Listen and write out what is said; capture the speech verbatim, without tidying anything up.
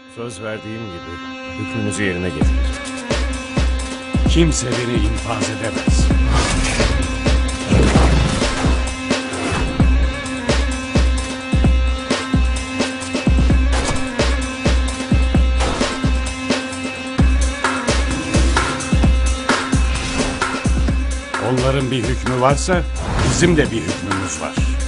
Söz verdiğim gibi hükmünüzü yerine getirin. Kimse beni infaz edemez. Onların bir hükmü varsa bizim de bir hükmümüz var.